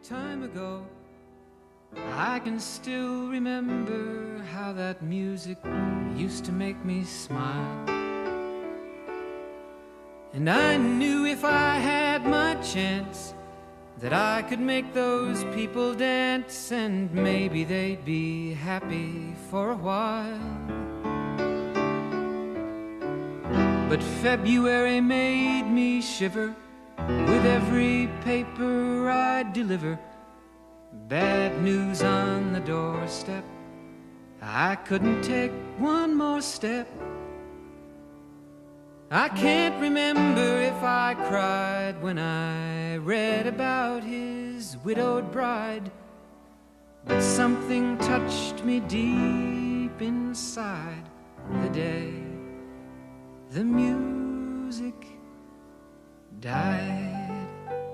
time ago. I can still remember how that music used to make me smile. And I knew if I had my chance that I could make those people dance, and maybe they'd be happy for a while. But February made me shiver with every paper I deliver. Bad news on the doorstep, I couldn't take one more step. I can't remember if I cried when I read about his widowed bride, but something touched me deep inside the day the music died.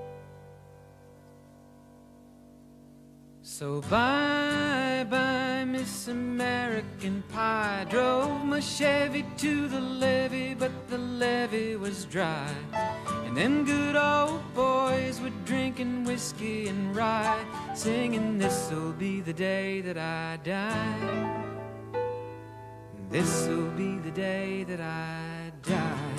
So bye-bye, Miss American Pie. Drove my Chevy to the levee, but the levee was dry. And them good old boys were drinking whiskey and rye, singing, this'll be the day that I die. This'll be the day that I die.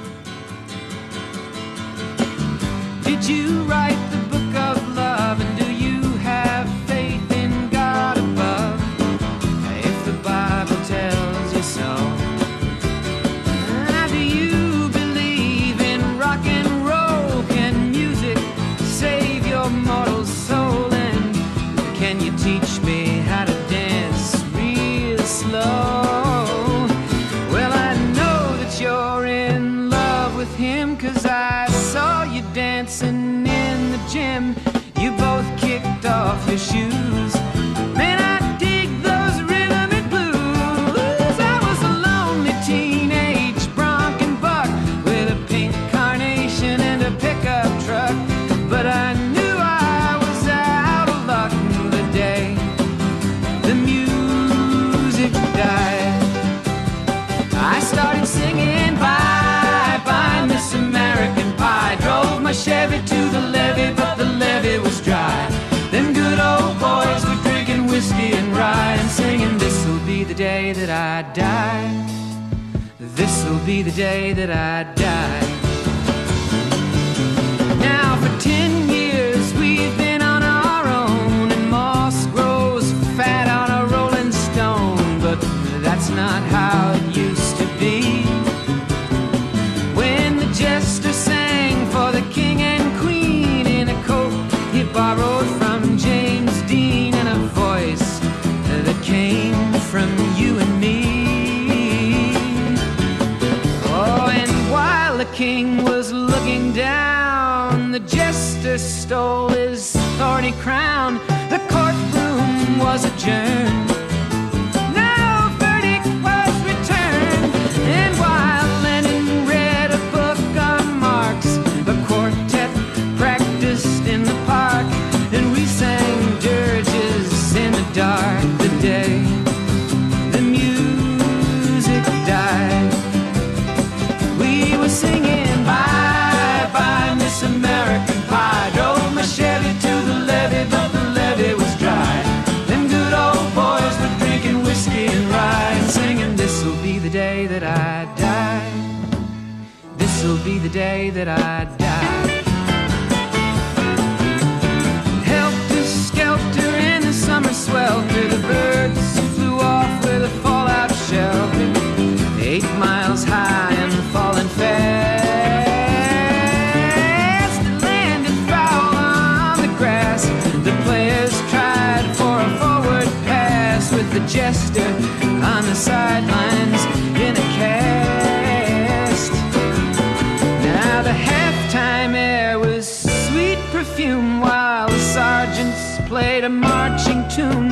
Did you write the book of love, and do you have faith in God above? If the Bible tells you so. Now, do you believe in rock and roll? Can music save your mortal soul? And can you teach me how to dance real slow? Well, I know that you're in love with him, 'cause I saw you dancing in the gym. You both kicked off your shoes. Man, I dig those rhythm and blues. I was a lonely teenage bronc and buck with a pink carnation and a pickup truck, but I knew I was out of luck the day the music died. I started singing bye-bye, Miss American Pie. Drove my Chevy to the levee, but the levee was dry. Them good old boys were drinking whiskey and rye, and singing, this'll be the day that I die. This'll be the day that I die. Now for 10 years we've been on our own, and moss grows fat on a rolling stone, but that's not how it used to be. When the jester sang for the king and queen in a coat he borrowed from James Dean, and a voice that came from you and me. Oh, and while the king was looking down, the jester stole his thorny crown. The courtroom was adjourned. No verdict was returned. And while Lenin read a book on Marx, the quartet practiced in the park, and we sang dirges in the dark the day the music died. We were singing bye-bye, Miss American Pie. Drove my Chevy to the levee, but the levee was dry. Them good old boys were drinking whiskey and rye, and singing, this'll be the day that I die. This'll be the day that I die. Helter-skelter in the summer swelter, the birds flew off with a fallout shelter. 8 miles high and falling fast. It landed foul on the grass. The players tried for a forward pass, with the jester on the sidelines in a cast. Now the halftime air was sweet perfume, while the sergeants played a marching tune.